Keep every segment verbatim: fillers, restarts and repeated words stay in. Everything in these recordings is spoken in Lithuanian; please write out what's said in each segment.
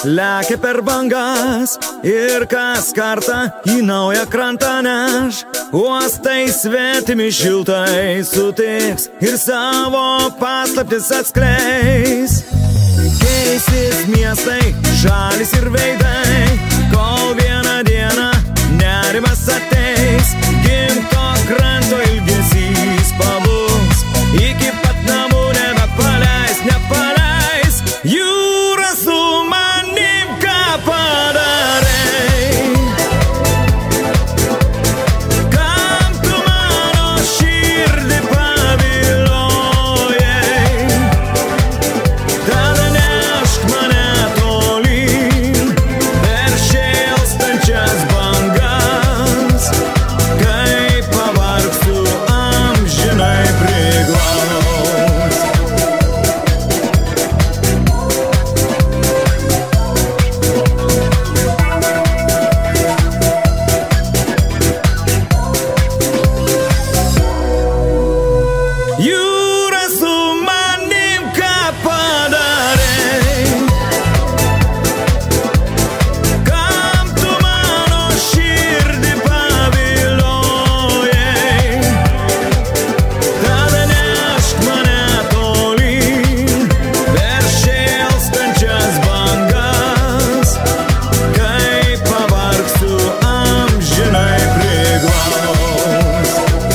lekia per bangas ir kas kartą į naują krantą neš. Uostai svetimi šiltai sutiks ir savo paslaptis atskleis. Keisis miestai, šalis ir veidai, kol vieną dieną nerimas ateis. Gimto kranto ilgesys pabus, iki pat namų nebepaleis, nepaleis. Jūra su manim ką padarei, kam tu mano širdį paviliojai. Tada nešk mane tolyn per šėlstančias bangas, kai pavargsiu amžinai priglaus. Jūra su manim ką padarei, kam tu mano širdį paviliojai. Tada nešk mane tolyn per šėlstančias bangas, kai pavargsiu amžinai priglaus.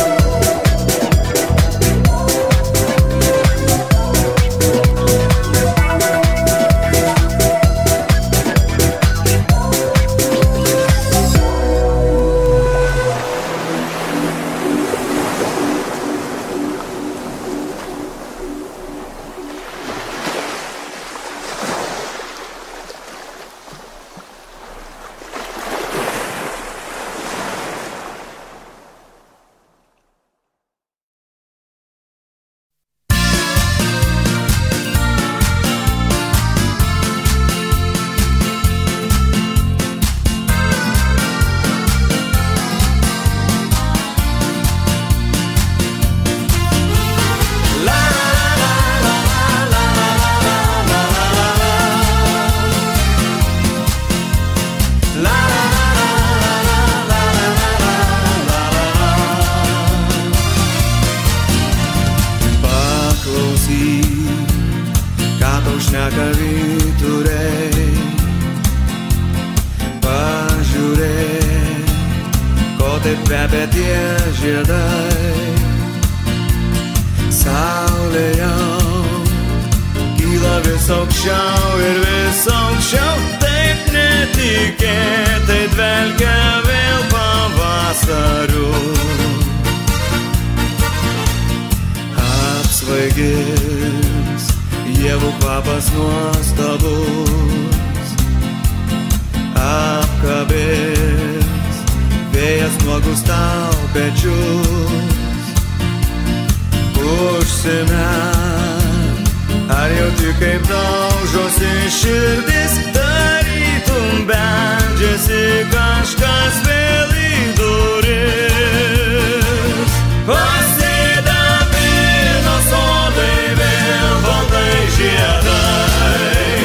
Šneka vyturiai, pažiūrėk, ko taip kvepia tie žiedai. Saulė jau kyla vis aukščiau ir vis aukščiau, taip netikėtai dvelkia vėl pavasariu. Apsvaigis ievų kvapas nuostabus, apkabės vėjas nuogus tau pečius. Užsimerk, ar jauti kaip daužosi širdis, tarytum beldžiasi kažkas vėl į duris. Pasidabino sodai vėl baltai žiedai,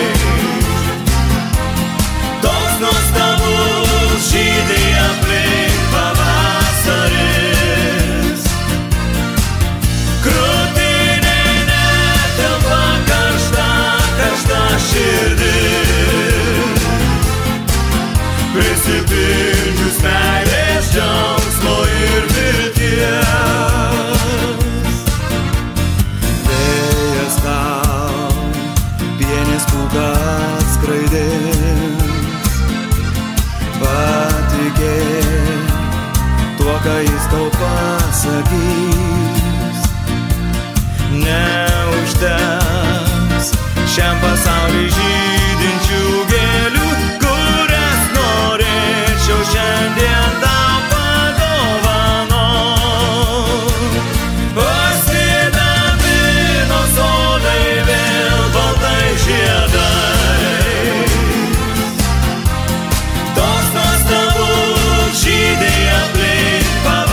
toks nuostabus žydai aplink pavasaris. Krūtinė netelpa karšta, karšta širdis, prisipildžius meilės džiaugsmo ir vilties. Vėjas tau pienės pūką atskraidins, patikėk tuo, ką jis tau pasakys. Neužteks šiam pasauliui žydinčių gėlių, kurias norėčiau šiandien tau padovanot. Pasidabino sodai vėl baltai žiedai, toks nuostabus žydai aplink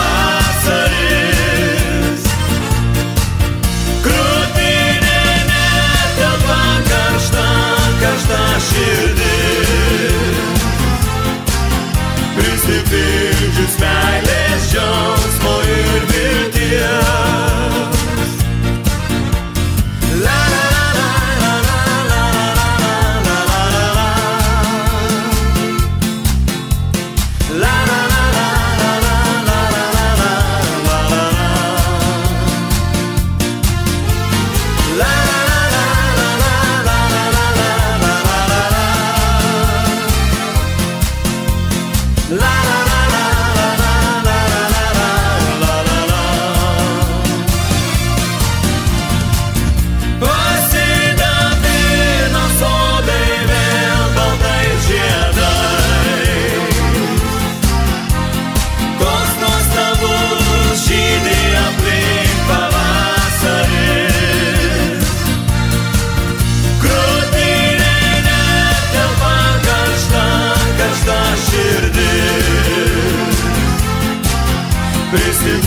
pavasaris. Krūtinė netelpa karšta, karšta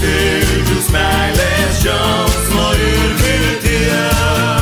skaičius meilės džiaugsmo ir vilties.